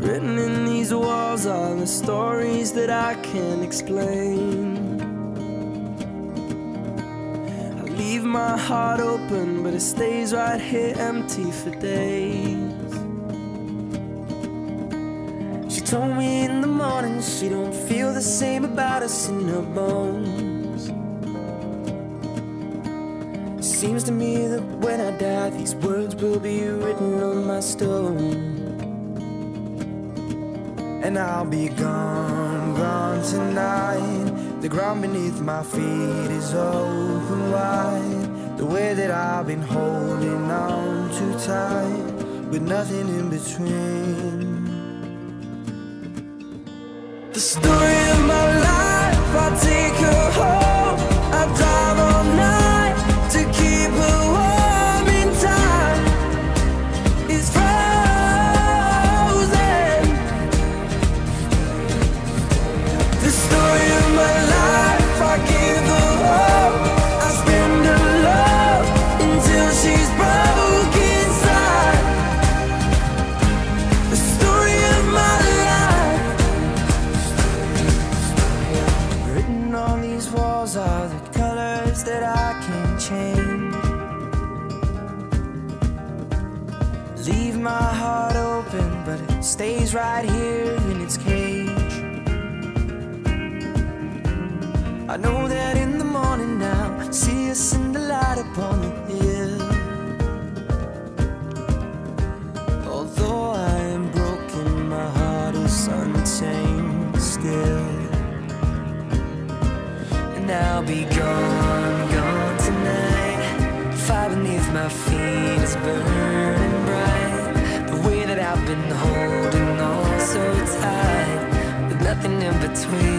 Written in these walls are the stories that I can't explain. I leave my heart open, but it stays right here empty for days. She told me in the morning she don't feel the same about us in her bones. Seems to me that when I die, these words will be written on my stone. And I'll be gone, gone tonight. The ground beneath my feet is open wide. The way that I've been holding on too tight, with nothing in between. The story of my life, I take her home. I drive all night to keep her warm in time. It's frozen. The story of my life, I give her hope. I spend her love until she's broke inside. The story of my life. Written on these walls are the colors that I can't change. Leave my heart open, but it stays right here in its cage. I know that in the morning now, see us in the light upon the hill. Although I am broken, my heart is untamed still. And I'll be gone, gone tonight. Fire beneath my feet is burning bright. The way that I've been holding on so tight, with nothing in between.